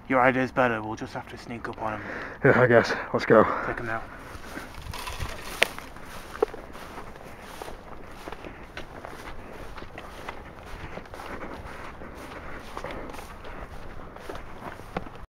Your idea's better. We'll just have to sneak up on him. Yeah, I guess. Let's go. Take him out.